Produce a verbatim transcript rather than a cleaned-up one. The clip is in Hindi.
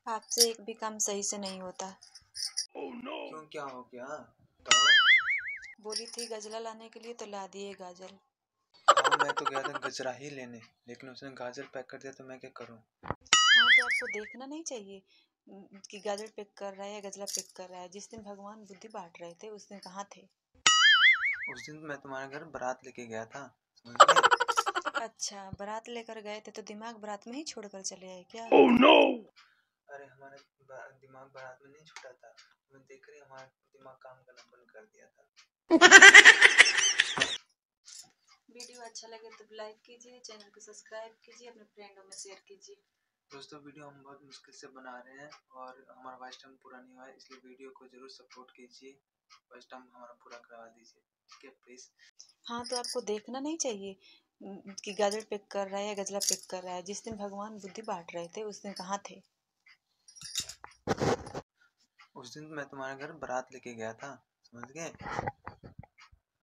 आपसे एक भी काम सही से नहीं होता। oh, no. क्यों, क्या हो गया? तो बोली थी गजला लाने के लिए तो ला दिए गाजर। हाँ, मैं तो गया था गजरा ही लेने, लेकिन उसने गाजर पैक कर दिया तो मैं क्या करूं? हाँ तो आपको देखना नहीं चाहिए कि गाजर पैक कर रहा है या गजला पैक कर रहा है। जिस दिन भगवान बुद्धि बांट रहे थे उस दिन कहाँ थे? उस दिन मैं तुम्हारे घर बारात लेके गया था, समझ गए? अच्छा, बारात लेकर गए थे तो दिमाग बारात में ही छोड़कर चले आए क्या? oh, no. अरे हमारा दिमाग बारात में नहीं छूटा था, मैं देख रही हमारा दिमाग काम करना बंद कर दिया था। वीडियो अच्छा लगे तो लाइक कीजिए, चैनल को सब्सक्राइब कीजिए, अपने फ्रेंडों में शेयर कीजिए। दोस्तों, वीडियो हम बहुत मुश्किल से बना रहे हैं और हमारा वॉइस टाइम पूरा नहीं हुआ है, इसलिए वीडियो को जरूर सपोर्ट कीजिए, वॉइस टाइम हमारा पूरा करवा दीजिए, ठीक है प्लीज। हाँ तो आपको देखना नहीं चाहिए कि गाजर पैक कर रहा है या गजला पैक कर रहा है। जिस दिन भगवान बुद्धि बांट रहे थे उस दिन कहाँ थे? उस दिन मैं तुम्हारे घर बारात लेके गया था, समझ गए?